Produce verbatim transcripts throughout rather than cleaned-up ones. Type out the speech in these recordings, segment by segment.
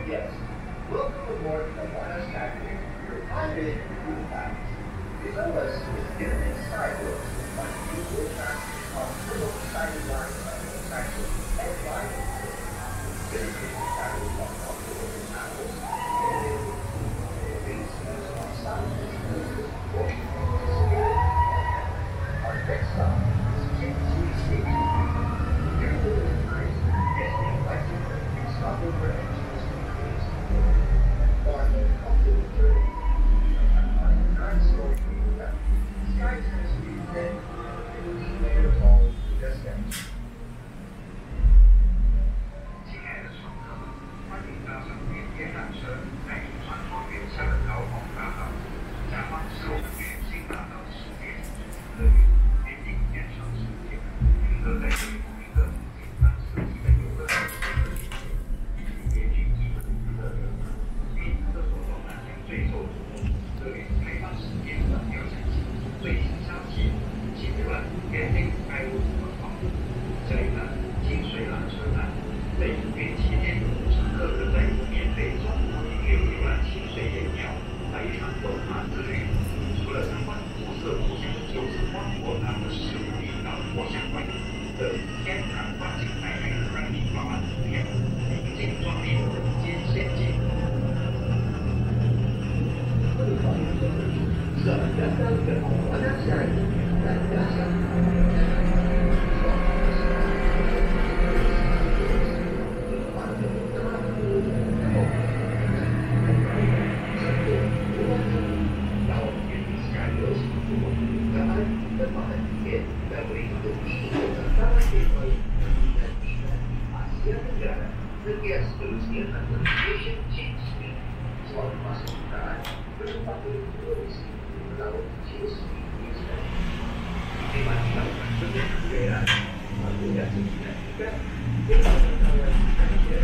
Yes. Welcome aboard the Wireless Factory. Your pilot in the past. Below us is internet sidewalks on usual tracks on little sided lines of the section and line of the city. Travels on multiple travels. Our next stop is Genting Station. Here will be nice, nesting electric, and stopping for engines and crews. On the comfortable journey, on the nine-story area, sky tends to be thin, and we may have all destination. 亲爱的乘客们，欢迎搭上缅甸缆车，带你穿梭远山的高峰大道。下方是我们全新大道世界乐园，缅甸原生世界，娱乐在这里同一个简单设计的游乐设施，也具基本娱乐设施。比厕所中南将最受瞩目，乐园开放时间转要详细。最新消息，请浏览 Genting Highlands 官网。这里呢，清水缆车站。在营运期间，乘客可在免费中途停留游览清水岩鸟，来一场走马之旅。除了参观古色古香的旧时光火塘的十五里岛火象外，这里天然环境带来的让你饱满图片，宁静壮丽的人间仙境。Selamat datang ke Pahang dan Pahang. Setiap seterusnya adalah Asian Cheese Meat. Selalu masuk kendaraan bertempat duduk turis melaut cheese meat Israel. Memang dilakukan setiap negara, waktu dan sekitar juga dengan kawan Malaysia.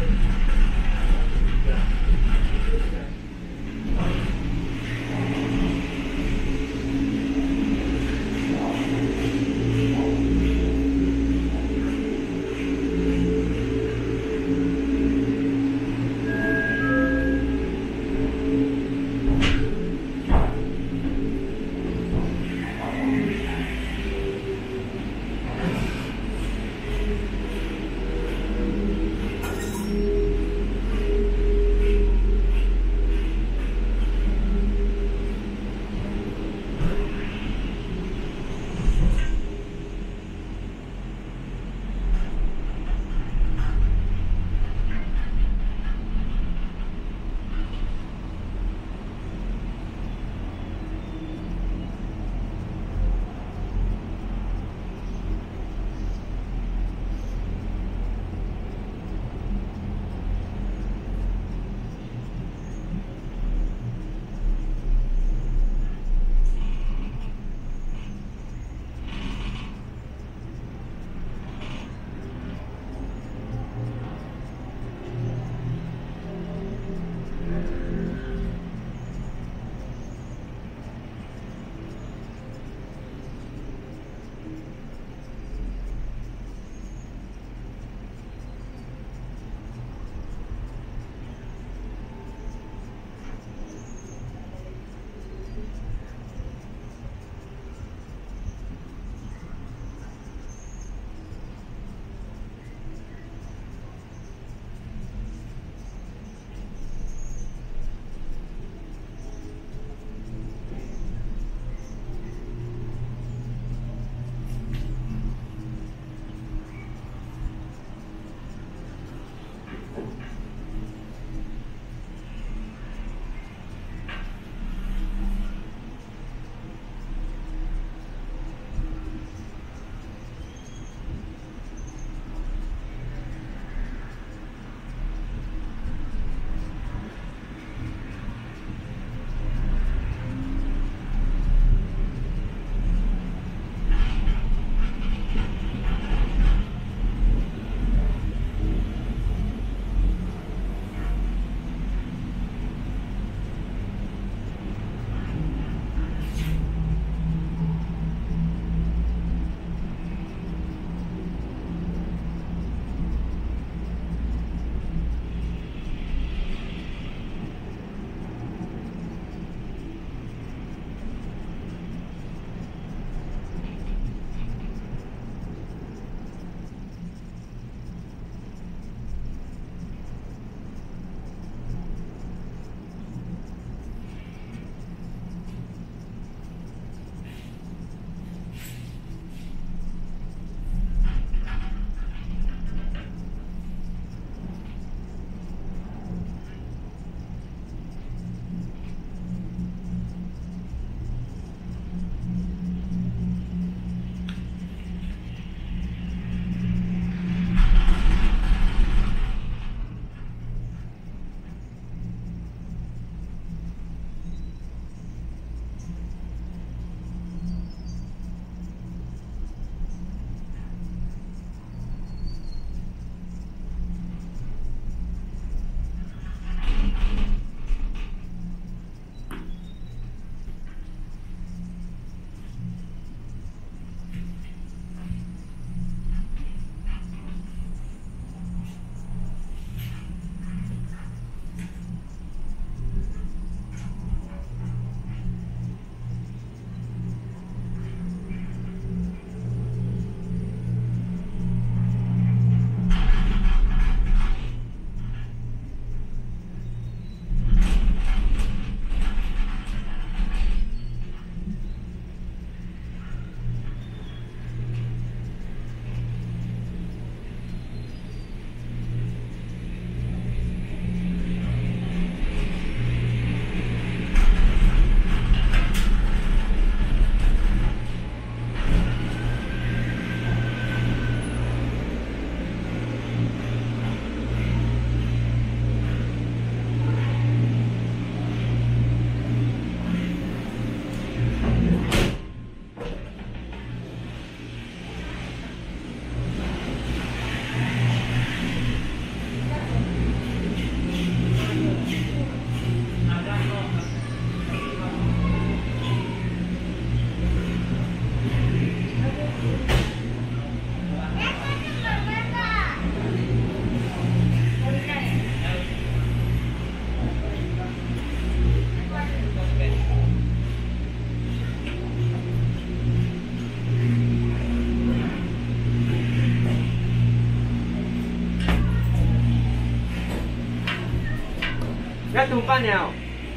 要煮饭了。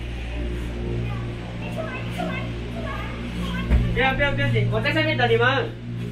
不要不要不要紧，我在上面等你们。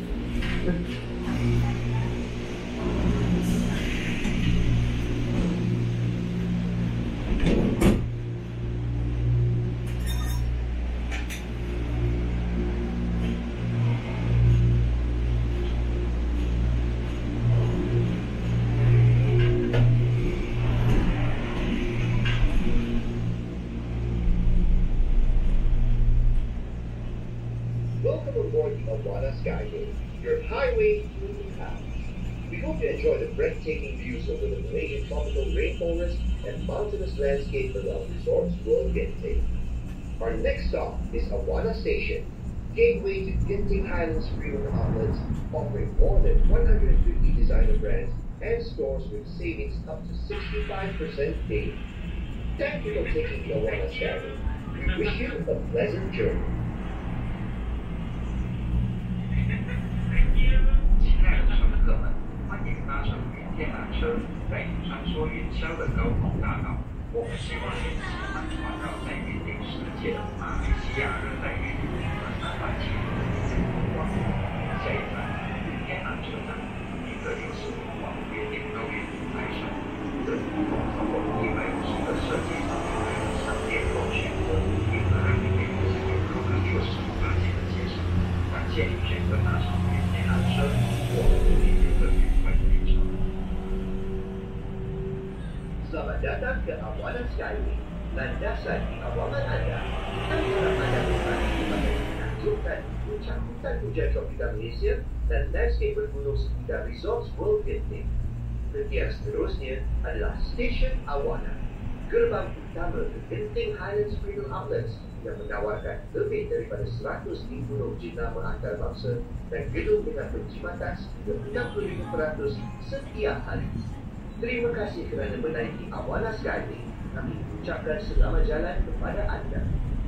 Welcome aboard the Awana Skyway, your highway through the clouds. We hope you enjoy the breathtaking views over the Malaysian tropical rainforest and mountainous landscape around Resorts World Genting. Our next stop is Awana Station, gateway to Genting Highlands premium outlets, offering more than one hundred fifty designer brands and stores with savings up to sixty-five percent daily. Thank you for taking the Awana Skyway. We wish you a pleasant journey. 亲爱的乘客们，欢迎搭乘云天缆车，带你穿梭云霄的高空大道。我们希望你喜欢环绕在云顶世界的马来西亚热带雨林和南半球的风光。下一站，云天缆车站，一个有时往云顶高原抬升，这总共超过一百五十个设计上面的商店或选择，一个让你给自己有更有十八节的介绍。感谢你选择搭乘云天缆车，我们祝你有个愉快的旅程。 Selamat datang ke Awana Skyway. Landasan di awangan anda, kami harap anda menikmati berbagai menakjubkan puncak hutan hujan tropika Malaysia dan landscape bergunung sekitar Resorts World Genting. Kereta yang seterusnya adalah Stesen Awana, gerbang utama ke Genting Highlands Premium Outlets yang menawarkan lebih daripada seratus lima puluh jenama antarabangsa dan gedung dengan penjimatan hingga enam puluh lima peratus setiap hari. Terima kasih kerana menaiki Awana Skyway. Kami ucapkan selamat jalan kepada anda.